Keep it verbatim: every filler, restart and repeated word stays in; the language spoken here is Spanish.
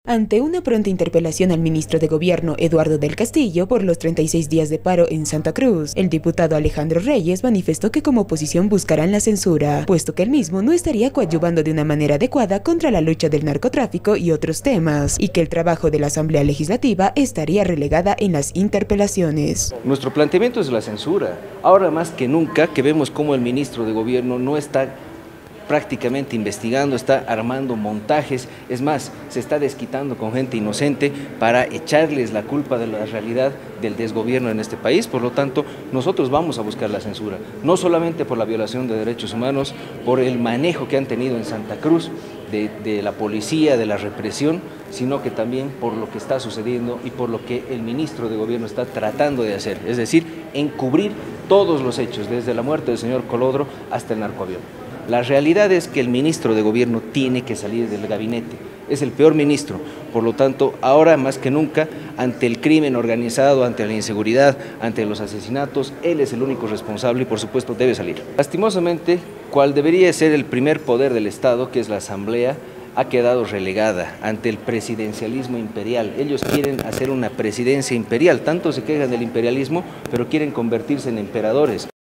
Ante una pronta interpelación al ministro de Gobierno Eduardo del Castillo por los treinta y seis días de paro en Santa Cruz, el diputado Alejandro Reyes manifestó que como oposición buscarán la censura, puesto que él mismo no estaría coadyuvando de una manera adecuada contra la lucha del narcotráfico y otros temas, y que el trabajo de la Asamblea Legislativa estaría relegada en las interpelaciones. Nuestro planteamiento es la censura. Ahora más que nunca que vemos cómo el ministro de Gobierno no está prácticamente investigando, está armando montajes, es más, se está desquitando con gente inocente para echarles la culpa de la realidad del desgobierno en este país. Por lo tanto, nosotros vamos a buscar la censura, no solamente por la violación de derechos humanos, por el manejo que han tenido en Santa Cruz de, de la policía, de la represión, sino que también por lo que está sucediendo y por lo que el ministro de Gobierno está tratando de hacer, es decir, encubrir todos los hechos, desde la muerte del señor Colodro hasta el narcoavión. La realidad es que el ministro de Gobierno tiene que salir del gabinete, es el peor ministro, por lo tanto, ahora más que nunca, ante el crimen organizado, ante la inseguridad, ante los asesinatos, él es el único responsable y por supuesto debe salir. Lastimosamente, cual debería ser el primer poder del Estado, que es la Asamblea, ha quedado relegada ante el presidencialismo imperial. Ellos quieren hacer una presidencia imperial, tanto se quejan del imperialismo, pero quieren convertirse en emperadores.